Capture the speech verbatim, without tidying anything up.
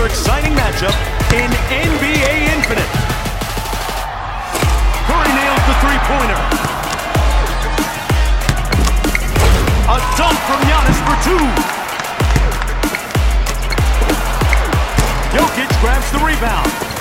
another exciting matchup in N B A Infinite. Curry nails the three-pointer. A dunk from Giannis for two. Jokic grabs the rebound.